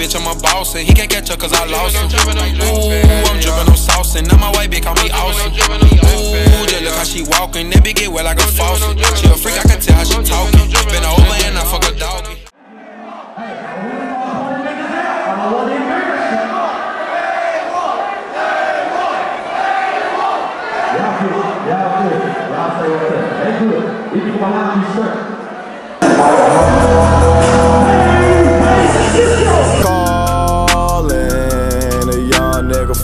bitch, I'm a boss. He can't catch up cause I lost him. Ooh, I'm drippin' on sauce. And now my white bitch call me awesome. Ooh, just look how she walking. That bitch get wet like a faucet. She a freak, I can tell how she talking. Been over and I fuck a doggy. Calling a young nigga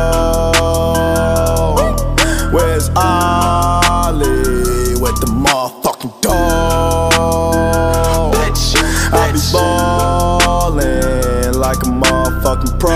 fall. Where's Ollie with the motherfucking dog? I be ballin' like a motherfucking pro.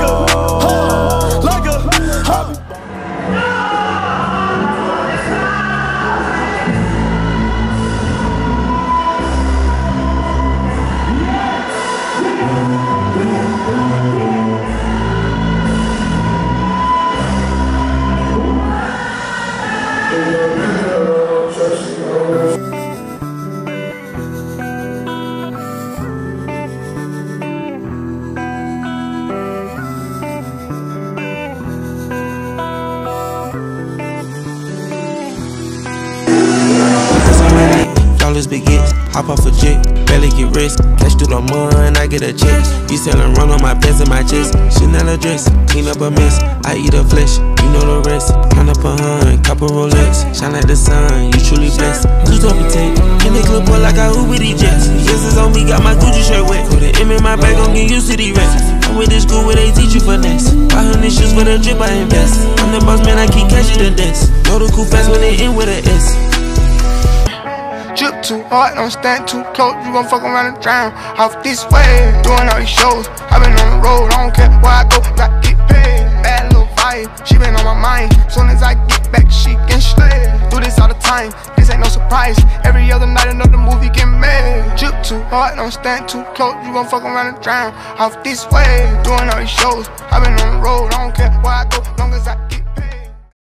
Big hits, hop off a jet, barely get rich. Cash through the mud, I get a check. You sellin' run on my pants and my chest. Chanel dress, clean up a mess. I eat a flesh, you know the rest. Count up a hun, couple Rolex. Shine like the sun, you truly blessed. Two top of tape, in the clip boy like I Uber these jets. Yes, it's on me, got my Gucci shirt wet. Put an M in my bag, gon' get used to these rats. I went to school where they teach you finesse. 500 shoes for the drip, I invest. I'm the boss man, I keep catching the desk. Know the cool fast when they end with an S. Drip too hard, don't stand too close, you gon' fuck around and drown. Off this way, doing all these shows. I been on the road, I don't care where I go, got get paid. Bad little vibe, she been on my mind. Soon as I get back, she can slay. Do this all the time, this ain't no surprise. Every other night another movie get made. Drip too hard, don't stand too close, you gon' fuck around and drown. Off this way, doing all these shows. I been on the road, I don't care where I go, long as I get